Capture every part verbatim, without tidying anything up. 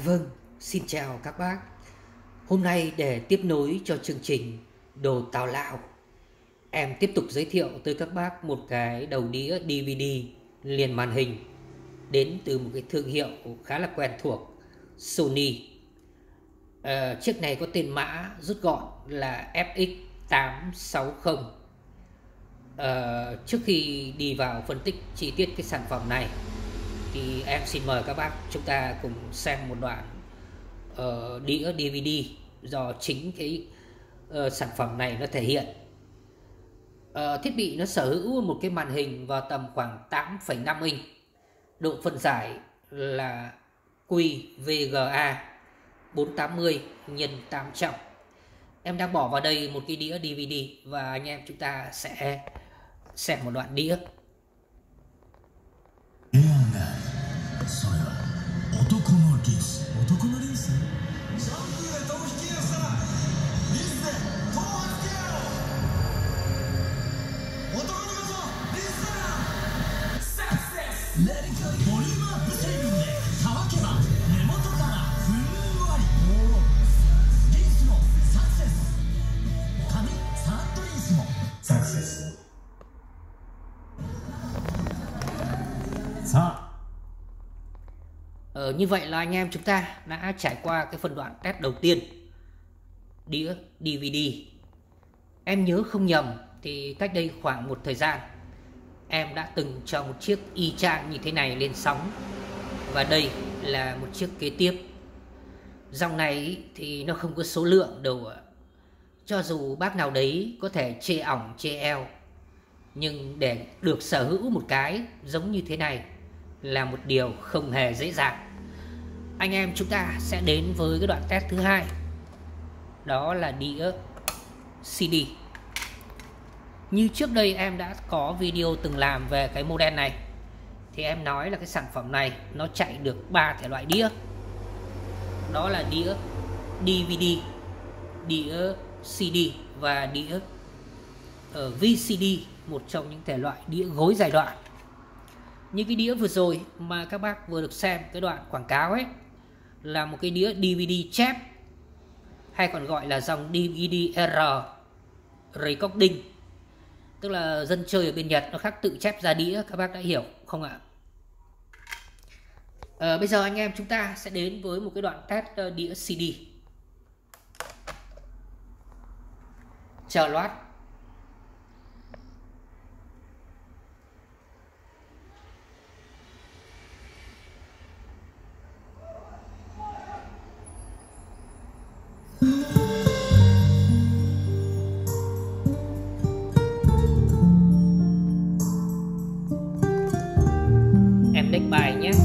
vâng, xin chào các bác. Hôm nay để tiếp nối cho chương trình Đồ Tào Lão, em tiếp tục giới thiệu tới các bác một cái đầu đĩa đê vê đê liền màn hình đến từ một cái thương hiệu khá là quen thuộc, Sony. à, Chiếc này có tên mã rút gọn là ép ích tám sáu không. à, Trước khi đi vào phân tích chi tiết cái sản phẩm này thì em xin mời các bác chúng ta cùng xem một đoạn uh, đĩa đê vê đê do chính cái uh, sản phẩm này nó thể hiện. uh, Thiết bị nó sở hữu một cái màn hình vào tầm khoảng tám phẩy năm inch, độ phân giải là quy vê giê a bốn tám mươi nhân tám trăm. Em đang bỏ vào đây một cái đĩa đê vê đê và anh em chúng ta sẽ xem một đoạn đĩa. それは男のリンス。男のリンス？ジャンプで飛ぶ引きやしたらリンスで飛ぶはつけよう。男にこそリンスだな。サクセス。レディーボリュームアップ成分で乾けば根元からふんわり。リンスもサクセス。髪サラッとリンスもサクセス。さあ Ờ, như vậy là anh em chúng ta đã trải qua cái phân đoạn test đầu tiên đĩa đê vê đê. Em nhớ không nhầm thì cách đây khoảng một thời gian em đã từng cho một chiếc y chang như thế này lên sóng, và đây là một chiếc kế tiếp. Dòng này thì nó không có số lượng đâu ạ. Cho dù bác nào đấy có thể chê ỏng chê eo, nhưng để được sở hữu một cái giống như thế này là một điều không hề dễ dàng. Anh em chúng ta sẽ đến với cái đoạn test thứ hai, đó là đĩa xê đê. Như trước đây em đã có video từng làm về cái model này, thì em nói là cái sản phẩm này nó chạy được ba thể loại đĩa, đó là đĩa đê vê đê, đĩa xê đê và đĩa ở vê xê đê, một trong những thể loại đĩa gối dài đoạn. Như cái đĩa vừa rồi mà các bác vừa được xem cái đoạn quảng cáo ấy là một cái đĩa đê vê đê chép, hay còn gọi là dòng đê vê đê R recording, tức là dân chơi ở bên Nhật nó khác tự chép ra đĩa, các bác đã hiểu không ạ? À, bây giờ anh em chúng ta sẽ đến với một cái đoạn test đĩa xê đê. Chờ loát. Em đánh bài nhé.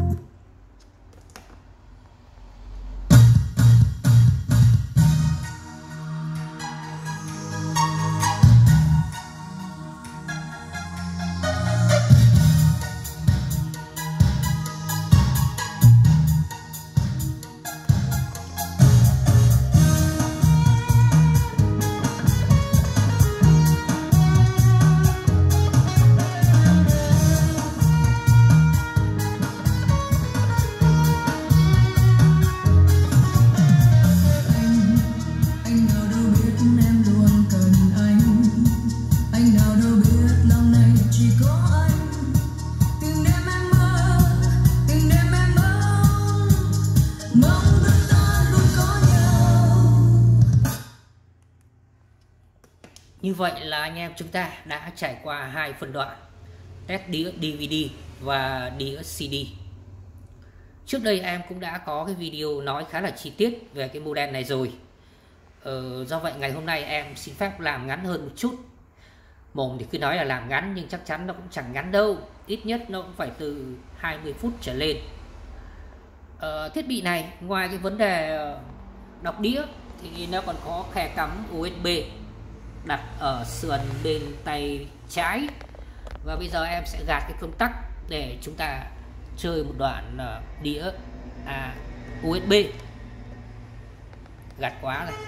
Như vậy là anh em chúng ta đã trải qua hai phân đoạn test đĩa đê vê đê và đĩa xê đê. Trước đây em cũng đã có cái video nói khá là chi tiết về cái model này rồi. ờ, Do vậy ngày hôm nay em xin phép làm ngắn hơn một chút. Mồm thì cứ nói là làm ngắn nhưng chắc chắn nó cũng chẳng ngắn đâu, ít nhất nó cũng phải từ hai mươi phút trở lên. ờ, Thiết bị này ngoài cái vấn đề đọc đĩa thì nó còn có khe cắm u ét bê đặt ở sườn bên tay trái. Và bây giờ em sẽ gạt cái công tắc để chúng ta chơi một đoạn đĩa à, u ét bê. Gạt quá này,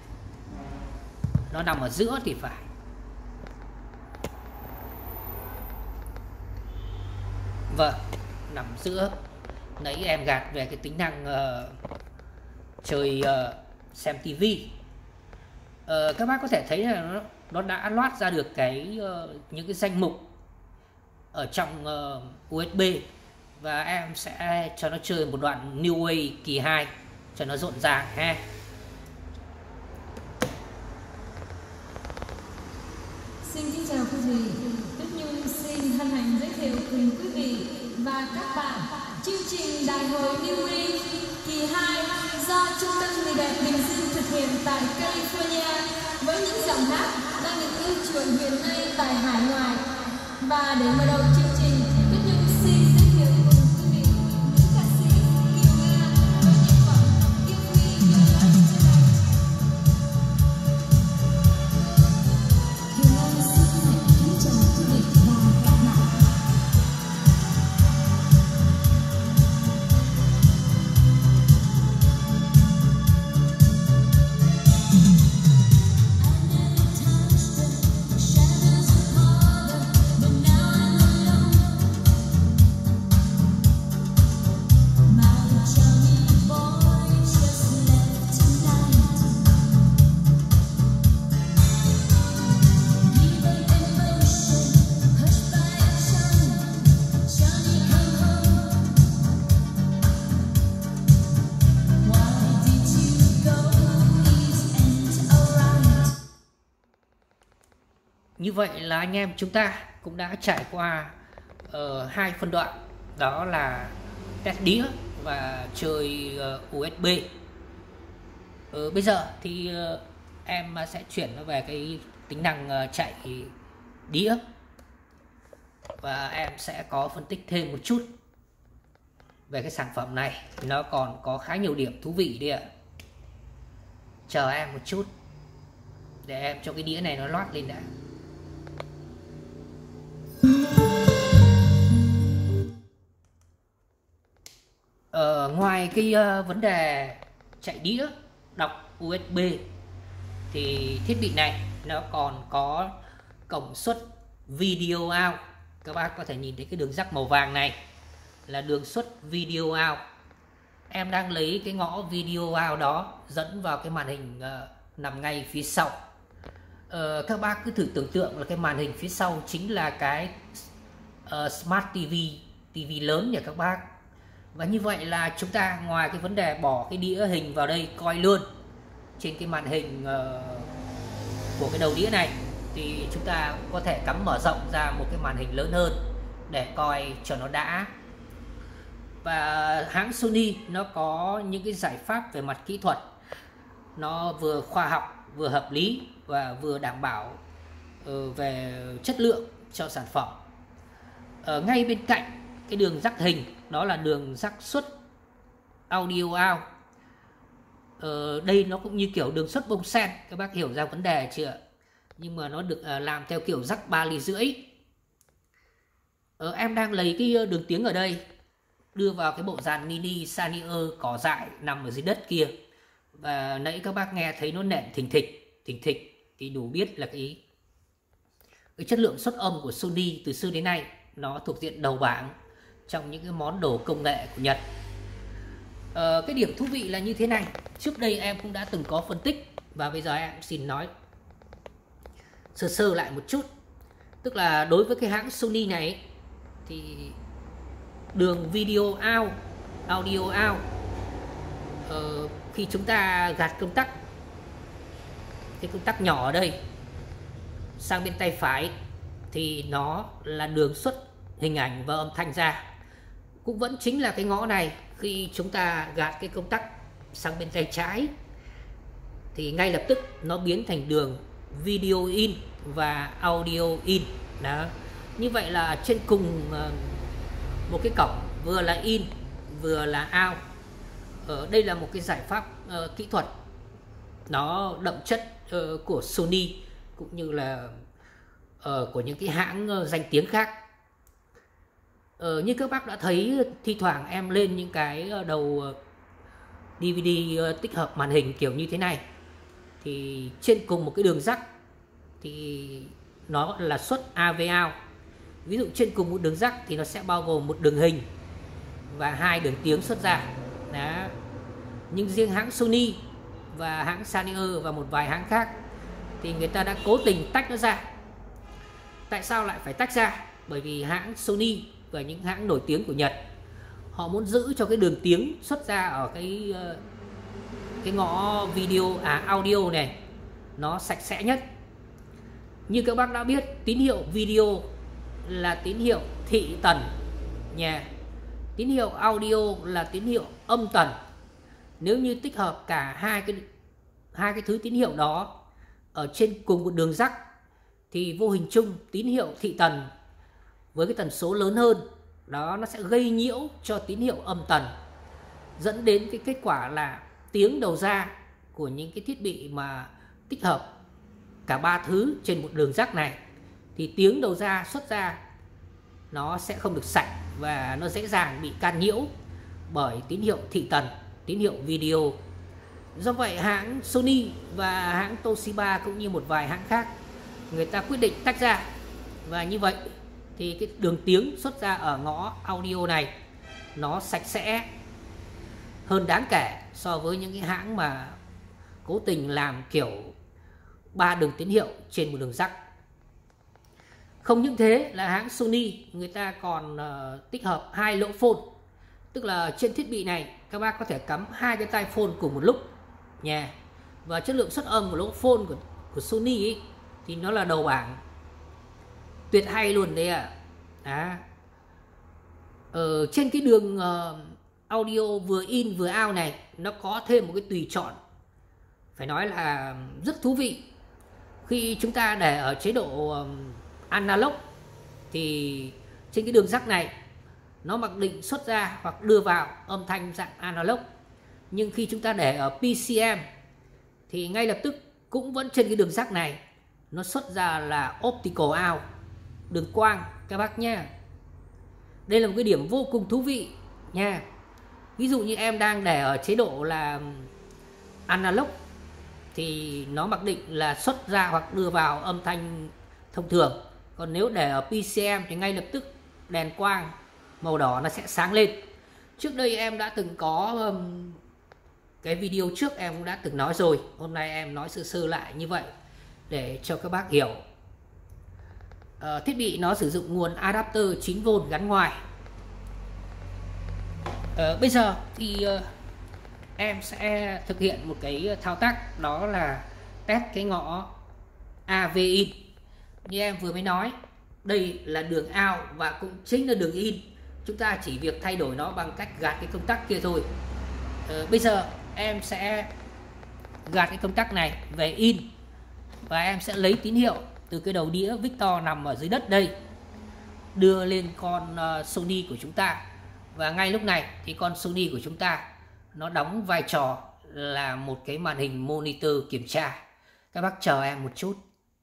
nó nằm ở giữa thì phải. Vâng, nằm giữa. nãy em gạt về cái tính năng uh, chơi uh, xem tivi. Uh, các bác có thể thấy là nó, nó đã loát ra được cái uh, những cái danh mục ở trong uh, u ét bê, và em sẽ cho nó chơi một đoạn New Way kỳ hai cho nó rộn ràng ha. Xin kính chào quý vị, Đức Nhung xin hân hạnh giới thiệu cùng quý vị và các bạn chương trình Đại hội New Way kỳ hai do Trung tâm Người đẹp Bình Dương thực hiện tại California, với những giọng hát đang được yêu chuộng hiện nay tại hải ngoại. Và để mở đầu chương trình, Đức Nhung xin giới thiệu cùng quý vị nữ ca sĩ Kiều Nga với nhạc phẩm Give Me Your Love Tonight. Kiều Nga xin hạnh kính chào quý vị và các bạn. Như vậy là anh em chúng ta cũng đã trải qua uh, hai phân đoạn, đó là test đĩa và chơi uh, u ét bê. Uh, bây giờ thì uh, em sẽ chuyển nó về cái tính năng uh, chạy đĩa, và em sẽ có phân tích thêm một chút về cái sản phẩm này. Nó còn có khá nhiều điểm thú vị đấy ạ. Chờ em một chút để em cho cái đĩa này nó loát lên đã. Ờ, ngoài cái uh, vấn đề chạy đĩa, đọc u ét bê thì thiết bị này nó còn có cổng xuất video out. Các bác có thể nhìn thấy cái đường rắc màu vàng này là đường xuất video out. Em đang lấy cái ngõ video out đó dẫn vào cái màn hình uh, nằm ngay phía sau. Uh, các bác cứ thử tưởng tượng là cái màn hình phía sau chính là cái uh, Smart ti vi, ti vi lớn nhỉ các bác. Và như vậy là chúng ta ngoài cái vấn đề bỏ cái đĩa hình vào đây coi luôn trên cái màn hình uh, của cái đầu đĩa này, thì chúng ta có thể cắm mở rộng ra một cái màn hình lớn hơn để coi cho nó đã. Và hãng Sony nó có những cái giải pháp về mặt kỹ thuật, nó vừa khoa học, vừa hợp lý và vừa đảm bảo uh, về chất lượng cho sản phẩm. Ở ngay bên cạnh cái đường rắc hình đó là đường rắc xuất audio out. Ờ, đây nó cũng như kiểu đường xuất bông sen, các bác hiểu ra vấn đề chưa? Nhưng mà nó được uh, làm theo kiểu rắc ba ly rưỡi. Ờ, em đang lấy cái đường tiếng ở đây đưa vào cái bộ dàn mini Sanier cỏ dại nằm ở dưới đất kia, và nãy các bác nghe thấy nó nện thình thịch thình thịch thì đủ biết là cái cái chất lượng xuất âm của Sony từ xưa đến nay nó thuộc diện đầu bảng trong những cái món đồ công nghệ của Nhật. Ờ, cái điểm thú vị là như thế này, trước đây em cũng đã từng có phân tích và bây giờ em xin nói sơ sơ lại một chút. Tức là đối với cái hãng Sony này thì đường video out, audio out, ờ, khi chúng ta gạt công tắc, cái công tắc nhỏ ở đây sang bên tay phải thì nó là đường xuất hình ảnh và âm thanh ra. Cũng vẫn chính là cái ngõ này, khi chúng ta gạt cái công tắc sang bên tay trái thì ngay lập tức nó biến thành đường video in và audio in đó. Như vậy là trên cùng một cái cổng vừa là in vừa là out. Ở đây là một cái giải pháp uh, kỹ thuật nó đậm chất uh, của Sony cũng như là uh, của những cái hãng uh, danh tiếng khác. Uh, như các bác đã thấy, thi thoảng em lên những cái đầu đê vê đê uh, tích hợp màn hình kiểu như thế này thì trên cùng một cái đường rắc thì nó là xuất a vê out. Ví dụ trên cùng một đường rắc thì nó sẽ bao gồm một đường hình và hai đường tiếng xuất ra. Đó. Nhưng riêng hãng Sony và hãng Sanyo và một vài hãng khác thì người ta đã cố tình tách nó ra. Tại sao lại phải tách ra? Bởi vì hãng Sony và những hãng nổi tiếng của Nhật, họ muốn giữ cho cái đường tiếng xuất ra ở cái cái ngõ video à audio này nó sạch sẽ nhất. Như các bác đã biết, tín hiệu video là tín hiệu thị tần nha. Tín hiệu audio là tín hiệu âm tần. Nếu như tích hợp cả hai cái hai cái thứ tín hiệu đó ở trên cùng một đường rắc thì vô hình chung tín hiệu thị tần với cái tần số lớn hơn đó, nó sẽ gây nhiễu cho tín hiệu âm tần, dẫn đến cái kết quả là tiếng đầu ra của những cái thiết bị mà tích hợp cả ba thứ trên một đường rắc này thì tiếng đầu ra xuất ra nó sẽ không được sạch và nó dễ dàng bị can nhiễu bởi tín hiệu thị tần, tín hiệu video. Do vậy hãng Sony và hãng Toshiba cũng như một vài hãng khác, người ta quyết định tách ra, và như vậy thì cái đường tiếng xuất ra ở ngõ audio này nó sạch sẽ hơn đáng kể so với những cái hãng mà cố tình làm kiểu ba đường tín hiệu trên một đường rắc. Không những thế là hãng Sony người ta còn uh, tích hợp hai lỗ phone, tức là trên thiết bị này các bác có thể cắm hai cái tai phone cùng một lúc nha. Và chất lượng xuất âm của lỗ phone của, của Sony ấy, thì nó là đầu bảng, tuyệt hay luôn đấy ạ. À. Ở trên cái đường uh, audio vừa in vừa out này, nó có thêm một cái tùy chọn phải nói là rất thú vị. Khi chúng ta để ở chế độ um, analog thì trên cái đường rắc này nó mặc định xuất ra hoặc đưa vào âm thanh dạng analog. Nhưng khi chúng ta để ở pê xê em thì ngay lập tức cũng vẫn trên cái đường rắc này nó xuất ra là optical out, đường quang các bác nha. Đây là một cái điểm vô cùng thú vị nha. Ví dụ như em đang để ở chế độ là analog thì nó mặc định là xuất ra hoặc đưa vào âm thanh thông thường. Còn nếu để ở pê xê em thì ngay lập tức đèn quang màu đỏ nó sẽ sáng lên. Trước đây em đã từng có um, cái video trước em cũng đã từng nói rồi. Hôm nay em nói sơ sơ lại như vậy để cho các bác hiểu. uh, Thiết bị nó sử dụng nguồn adapter chín vôn gắn ngoài. uh, Bây giờ thì uh, em sẽ thực hiện một cái thao tác, đó là test cái ngõ a vê in. Như em vừa mới nói, đây là đường out và cũng chính là đường in. Chúng ta chỉ việc thay đổi nó bằng cách gạt cái công tắc kia thôi. ờ, Bây giờ em sẽ gạt cái công tắc này về in, và em sẽ lấy tín hiệu từ cái đầu đĩa Victor nằm ở dưới đất đây, đưa lên con uh, Sony của chúng ta. Và ngay lúc này thì con Sony của chúng ta nó đóng vai trò là một cái màn hình monitor kiểm tra. Các bác chờ em một chút.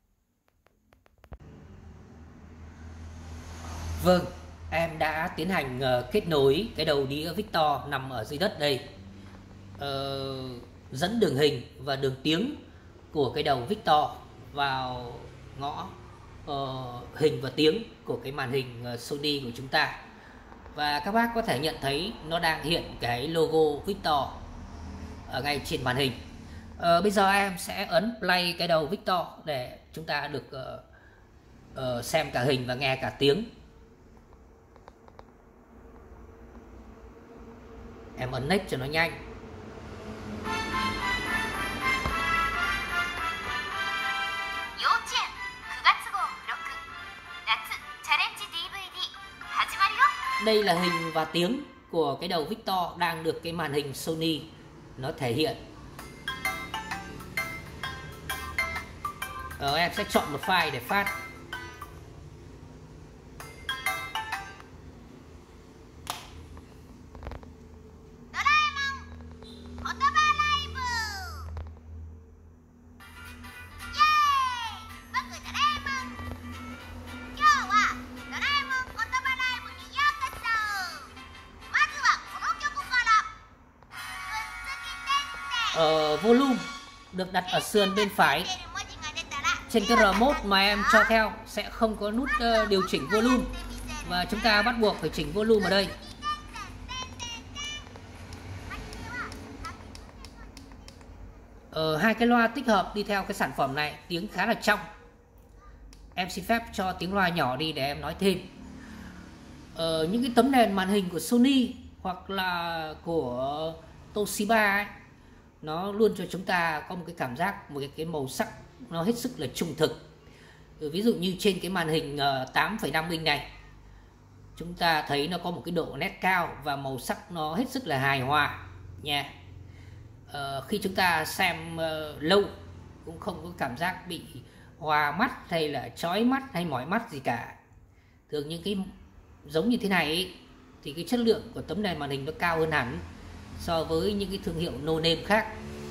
Vâng, em đã tiến hành uh, kết nối cái đầu đĩa Victor nằm ở dưới đất đây, uh, dẫn đường hình và đường tiếng của cái đầu Victor vào ngõ uh, hình và tiếng của cái màn hình uh, Sony của chúng ta. Và các bác có thể nhận thấy nó đang hiện cái logo Victor ở ngay trên màn hình. uh, Bây giờ em sẽ ấn play cái đầu Victor để chúng ta được uh, uh, xem cả hình và nghe cả tiếng. Em ấn next cho nó nhanh. Đây là hình và tiếng của cái đầu Victor đang được cái màn hình Sony nó thể hiện. Ờ, em sẽ chọn một file để phát. Ờ, volume được đặt ở sườn bên phải. Trên cái remote mà em cho theo sẽ không có nút uh, điều chỉnh volume, và chúng ta bắt buộc phải chỉnh volume ở đây. Ờ, hai cái loa tích hợp đi theo cái sản phẩm này tiếng khá là trong. Em xin phép cho tiếng loa nhỏ đi để em nói thêm. Ờ, những cái tấm nền màn hình của Sony hoặc là của Toshiba ấy, nó luôn cho chúng ta có một cái cảm giác, một cái, cái màu sắc nó hết sức là trung thực. Ví dụ như trên cái màn hình tám phẩy năm inch này, chúng ta thấy nó có một cái độ nét cao và màu sắc nó hết sức là hài hòa nha. Ờ, khi chúng ta xem uh, lâu cũng không có cảm giác bị hoa mắt hay là chói mắt hay mỏi mắt gì cả. Thường những cái giống như thế này ấy, thì cái chất lượng của tấm nền màn hình nó cao hơn hẳn so với những cái thương hiệu no name khác.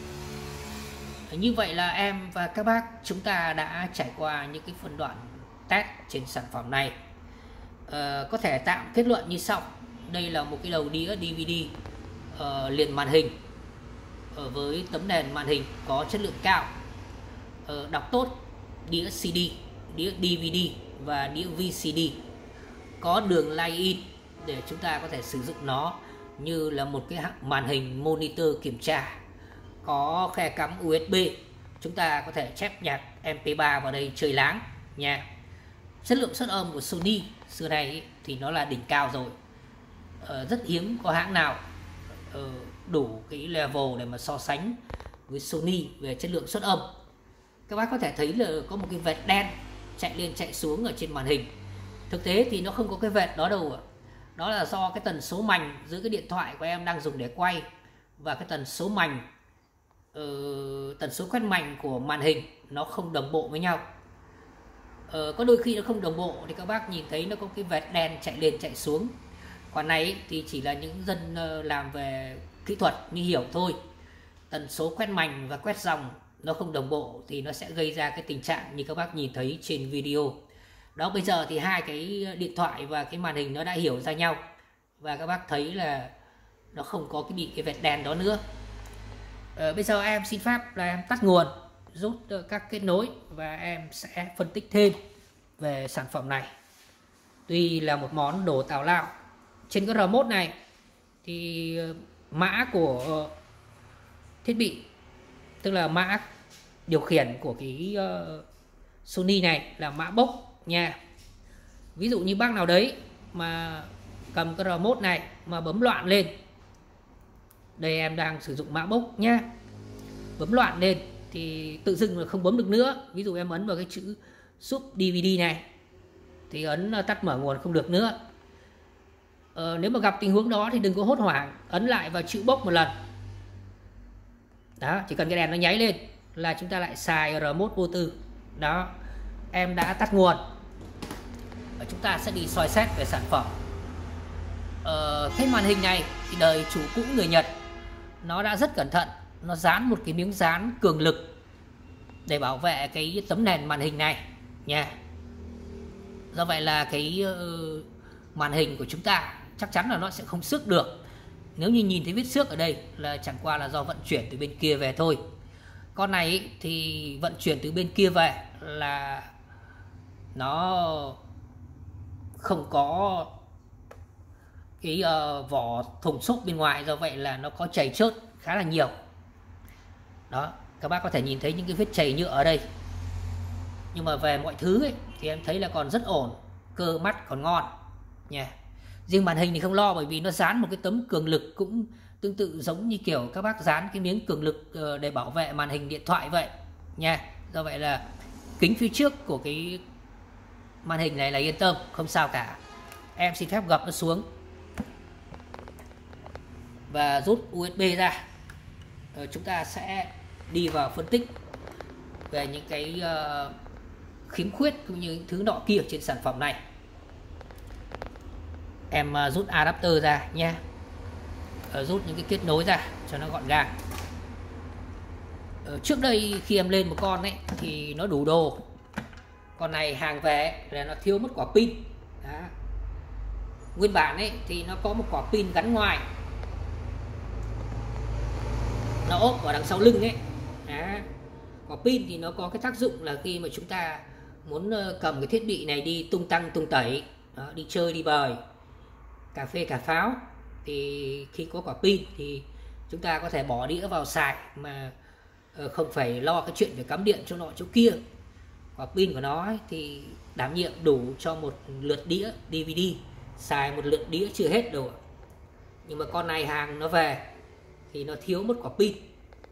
Như vậy là em và các bác chúng ta đã trải qua những cái phân đoạn test trên sản phẩm này. Ờ, có thể tạm kết luận như sau. Đây là một cái đầu đĩa đê vê đê uh, liền màn hình uh, với tấm nền màn hình có chất lượng cao, uh, đọc tốt, đĩa xê đê, đĩa đê vê đê và đĩa vê xê đê, có đường line-in để chúng ta có thể sử dụng nó như là một cái màn hình monitor kiểm tra, có khe cắm u ét bê, chúng ta có thể chép nhạc em pê ba vào đây chơi láng nha. Chất lượng xuất âm của Sony xưa này thì nó là đỉnh cao rồi. Ờ, rất hiếm có hãng nào ờ, đủ cái level để mà so sánh với Sony về chất lượng xuất âm. Các bác có thể thấy là có một cái vệt đen chạy lên chạy xuống ở trên màn hình. Thực tế thì nó không có cái vệt đó đâu. Đó là do cái tần số mành giữa cái điện thoại của em đang dùng để quay và cái tần số mành uh, tần số quét mành của màn hình nó không đồng bộ với nhau. Uh, có đôi khi nó không đồng bộ thì các bác nhìn thấy nó có cái vệt đen chạy lên chạy xuống. Còn này thì chỉ là những dân uh, làm về kỹ thuật mới hiểu thôi. Tần số quét mành và quét dòng nó không đồng bộ thì nó sẽ gây ra cái tình trạng như các bác nhìn thấy trên video. Đó, bây giờ thì hai cái điện thoại và cái màn hình nó đã hiểu ra nhau và các bác thấy là nó không có cái bị cái vệt đen đó nữa. Ờ, bây giờ em xin phép là em tắt nguồn, rút các kết nối và em sẽ phân tích thêm về sản phẩm này. Tuy là một món đồ tào lao, trên cái remote này thì mã của thiết bị, tức là mã điều khiển của cái uh, Sony này là mã bốc nha. Ví dụ như bác nào đấy mà cầm cái remote này mà bấm loạn lên, đây em đang sử dụng mã bốc nhá, bấm loạn lên thì tự dưng là không bấm được nữa. Ví dụ em ấn vào cái chữ sub đê vê đê này thì ấn tắt mở nguồn không được nữa. Ờ, nếu mà gặp tình huống đó thì đừng có hốt hoảng, ấn lại vào chữ bốc một lần. Đó, chỉ cần cái đèn nó nháy lên là chúng ta lại xài remote vô tư. Đó, em đã tắt nguồn. Và chúng ta sẽ đi soi xét về sản phẩm. Ờ, cái màn hình này thì đời chủ cũ người Nhật nó đã rất cẩn thận, nó dán một cái miếng dán cường lực để bảo vệ cái tấm nền màn hình này nha. Do vậy là cái uh, màn hình của chúng ta chắc chắn là nó sẽ không xước được. Nếu như nhìn thấy vết xước ở đây là chẳng qua là do vận chuyển từ bên kia về thôi. Con này thì vận chuyển từ bên kia về là nó không có cái uh, vỏ thùng xốp bên ngoài, do vậy là nó có chảy xước khá là nhiều. Đó, các bác có thể nhìn thấy những cái vết chảy nhựa ở đây. Nhưng mà về mọi thứ ấy, thì em thấy là còn rất ổn, cơ mắt còn ngon nha. Riêng màn hình thì không lo, bởi vì nó dán một cái tấm cường lực cũng tương tự giống như kiểu các bác dán cái miếng cường lực để bảo vệ màn hình điện thoại vậy nha. Do vậy là kính phía trước của cái màn hình này là yên tâm, không sao cả. Em xin phép gập nó xuống và rút u ét bê ra. Rồi chúng ta sẽ đi vào phân tích về những cái uh, khiếm khuyết cũng như những thứ nọ kia trên sản phẩm này. Em uh, rút adapter ra nha, uh, rút những cái kết nối ra cho nó gọn gàng. Uh, trước đây khi em lên một con ấy thì nó đủ đồ, con này hàng về là nó thiếu mất quả pin. Đó. Nguyên bản ấy thì nó có một quả pin gắn ngoài, nó ốp vào đằng sau lưng ấy. Đó. Quả pin thì nó có cái tác dụng là khi mà chúng ta muốn cầm cái thiết bị này đi tung tăng tung tẩy, đó, đi chơi đi bời, cà phê cà pháo, thì khi có quả pin thì chúng ta có thể bỏ đĩa vào xài mà không phải lo cái chuyện phải cắm điện chỗ nọ chỗ kia. Quả pin của nó ấy, thì đảm nhiệm đủ cho một lượt đĩa đê vê đê, xài một lượt đĩa chưa hết đâu. Nhưng mà con này hàng nó về thì nó thiếu mất quả pin.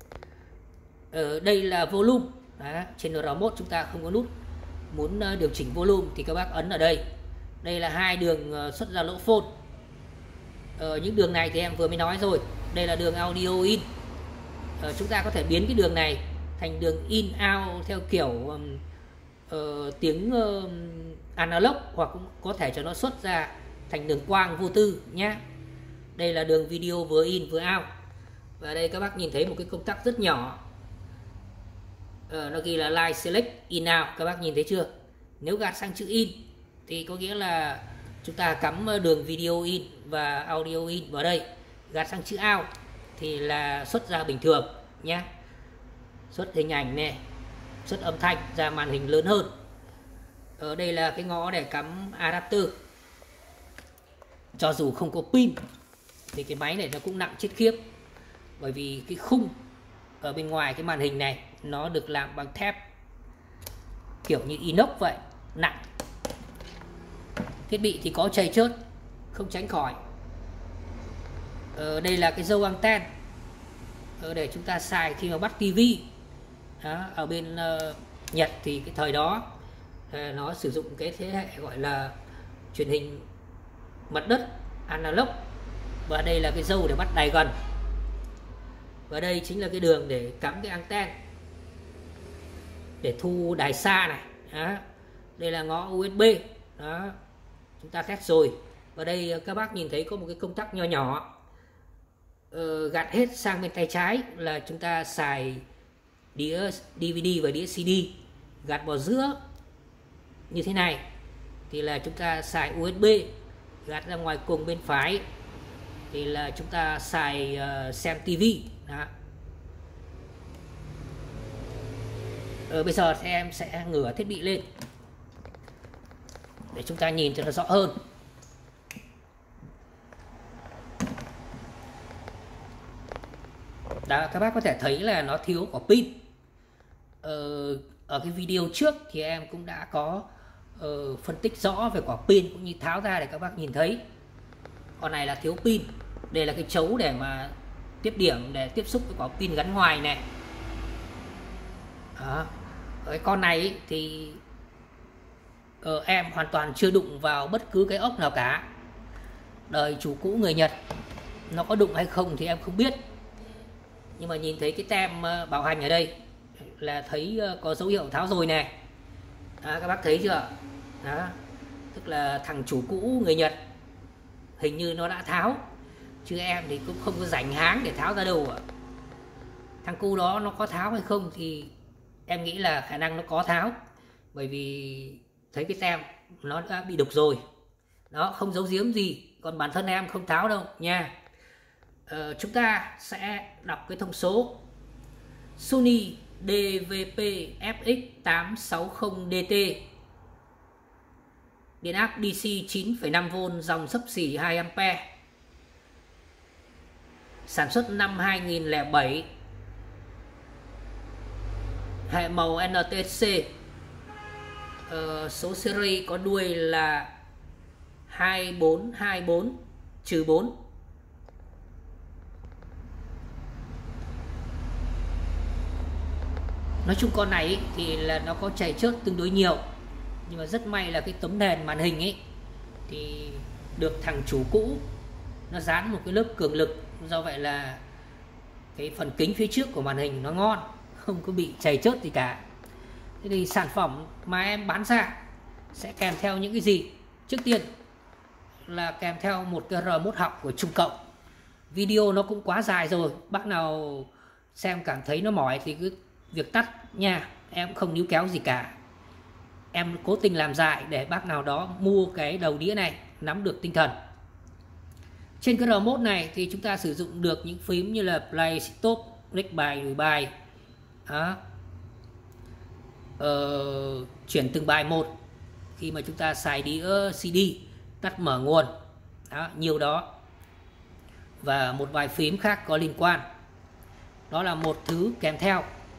Ở đây là volume. Đó, trên R một chúng ta không có nút. Muốn điều chỉnh volume thì các bác ấn ở đây. Đây là hai đường xuất ra lỗ phone. Ở những đường này thì em vừa mới nói rồi. Đây là đường audio in. Ờ, chúng ta có thể biến cái đường này thành đường in out theo kiểu um, uh, tiếng uh, analog, hoặc cũng có thể cho nó xuất ra thành đường quang vô tư nhé. Đây là đường video vừa in vừa out. Và đây các bác nhìn thấy một cái công tắc rất nhỏ, uh, nó ghi là Live Select In Out. Các bác nhìn thấy chưa? Nếu gạt sang chữ in thì có nghĩa là chúng ta cắm đường video in và audio in vào đây. Gạt sang chữ out thì là xuất ra bình thường nhé, xuất hình ảnh này, xuất âm thanh ra màn hình lớn hơn. Ở đây là cái ngõ để cắm adapter. Cho dù không có pin thì cái máy này nó cũng nặng chết khiếp, bởi vì cái khung ở bên ngoài cái màn hình này nó được làm bằng thép kiểu như inox vậy, nặng. Thiết bị thì có chày chớt, không tránh khỏi. Ở đây là cái dâu anten để chúng ta xài khi mà bắt tivi. Đó, ở bên uh, Nhật thì cái thời đó uh, nó sử dụng cái thế hệ gọi là truyền hình mặt đất analog. Và đây là cái dâu để bắt đài gần. Và đây chính là cái đường để cắm cái anten để thu đài xa này. Đó. Đây là ngõ u ét bê. Đó, chúng ta test rồi. Và đây các bác nhìn thấy có một cái công tắc nho nhỏ. Uh, gạt hết sang bên tay trái là chúng ta xài đĩa đê vê đê và đĩa xê đê. Gạt vào giữa như thế này thì là chúng ta xài u ét bê. Gạt ra ngoài cùng bên phải thì là chúng ta xài uh, xem tivi. Đó. Ờ, bây giờ thì em sẽ ngửa thiết bị lên để chúng ta nhìn cho nó rõ hơn. Đó, các bác có thể thấy là nó thiếu quả pin. Ờ, ở cái video trước thì em cũng đã có uh, phân tích rõ về quả pin cũng như tháo ra để các bác nhìn thấy. Con này là thiếu pin. Đây là cái chấu để mà tiếp điểm để tiếp xúc với quả pin gắn ngoài này. Đó. Cái con này thì uh, em hoàn toàn chưa đụng vào bất cứ cái ốc nào cả. Đời chủ cũ người Nhật nó có đụng hay không thì em không biết. Nhưng mà nhìn thấy cái tem bảo hành ở đây là thấy có dấu hiệu tháo rồi này. Đó, các bác thấy chưa? Đó, tức là thằng chủ cũ người Nhật hình như nó đã tháo, chứ em thì cũng không có rảnh háng để tháo ra đâu. Thằng cu đó nó có tháo hay không thì em nghĩ là khả năng nó có tháo, bởi vì thấy cái tem nó đã bị đục rồi. Đó, không giấu giếm gì. Còn bản thân em không tháo đâu nha. Ờ, chúng ta sẽ đọc cái thông số Sony đê vê pê ép ích tám sáu không D T, điện áp đê xê chín phẩy năm vôn, dòng xấp xỉ hai ampe, sản xuất năm hai nghìn lẻ bảy, hệ màu en tê xê, ờ, số series có đuôi là hai bốn hai bốn bốn. Nói chung con này ý, thì là nó có chảy chớt tương đối nhiều, nhưng mà rất may là cái tấm nền màn hình ấy thì được thằng chủ cũ nó dán một cái lớp cường lực, do vậy là cái phần kính phía trước của màn hình nó ngon, không có bị chảy chớt gì cả. Thế thì sản phẩm mà em bán ra sẽ kèm theo những cái gì? Trước tiên là kèm theo một cái R một học của trung cộng. Video nó cũng quá dài rồi, bác nào xem cảm thấy nó mỏi thì cứ việc tắt nha, em không níu kéo gì cả. Em cố tình làm dài để bác nào đó mua cái đầu đĩa này nắm được tinh thần. Trên cái R một này thì chúng ta sử dụng được những phím như là play, stop, click bài, đổi bài. Đó. Ờ, chuyển từng bài một khi mà chúng ta xài đĩa xê đê, tắt mở nguồn. Đó, nhiều đó. Và một vài phím khác có liên quan. Đó là một thứ kèm theo.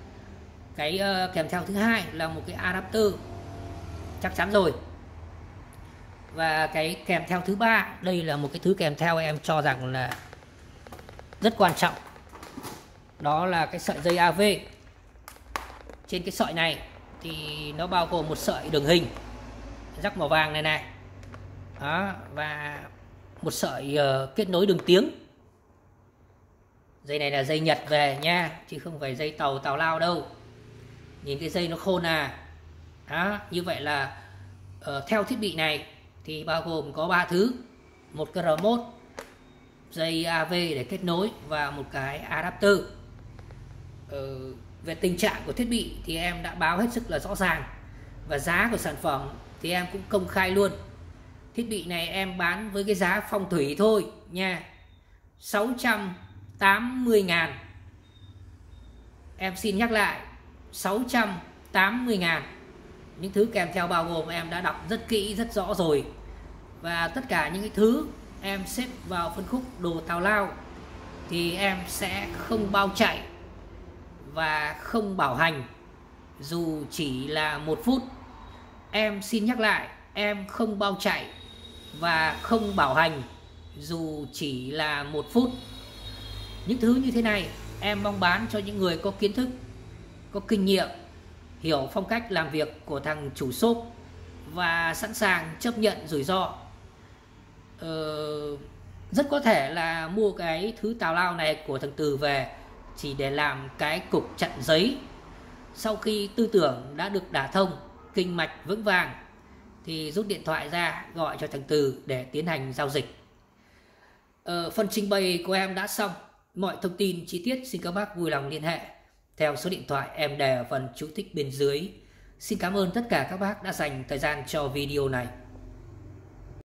Cái uh, kèm theo thứ hai là một cái adapter, chắc chắn rồi. Và cái kèm theo thứ ba, đây là một cái thứ kèm theo em cho rằng là rất quan trọng. Đó là cái sợi dây a vê. Trên cái sợi này thì nó bao gồm một sợi đường hình rắc màu vàng này này. Đó, và một sợi uh, kết nối đường tiếng. Dây này là dây Nhật về nha, chứ không phải dây tàu tàu lao đâu. Nhìn cái dây nó khôn à. Đó, như vậy là uh, theo thiết bị này thì bao gồm có ba thứ. Một cái remote, dây a vê để kết nối và một cái adapter. uh, Về tình trạng của thiết bị thì em đã báo hết sức là rõ ràng. Và giá của sản phẩm thì em cũng công khai luôn. Thiết bị này em bán với cái giá phong thủy thôi nha, sáu trăm tám mươi ngàn. Em xin nhắc lại, sáu trăm tám mươi ngàn. Những thứ kèm theo bao gồm em đã đọc rất kỹ, rất rõ rồi. Và tất cả những cái thứ em xếp vào phân khúc đồ tào lao thì em sẽ không bao chạy và không bảo hành dù chỉ là một phút. Em xin nhắc lại, em không bao chạy và không bảo hành dù chỉ là một phút. Những thứ như thế này em mong bán cho những người có kiến thức, có kinh nghiệm, hiểu phong cách làm việc của thằng chủ shop và sẵn sàng chấp nhận rủi ro. ờ, Rất có thể là mua cái thứ tào lao này của thằng Từ về chỉ để làm cái cục chặn giấy. Sau khi tư tưởng đã được đả thông, kinh mạch vững vàng thì rút điện thoại ra gọi cho thằng Từ để tiến hành giao dịch. ờ, Phần trình bày của em đã xong. Mọi thông tin chi tiết xin các bác vui lòng liên hệ theo số điện thoại em để ở phần chú thích bên dưới. Xin cảm ơn tất cả các bác đã dành thời gian cho video này.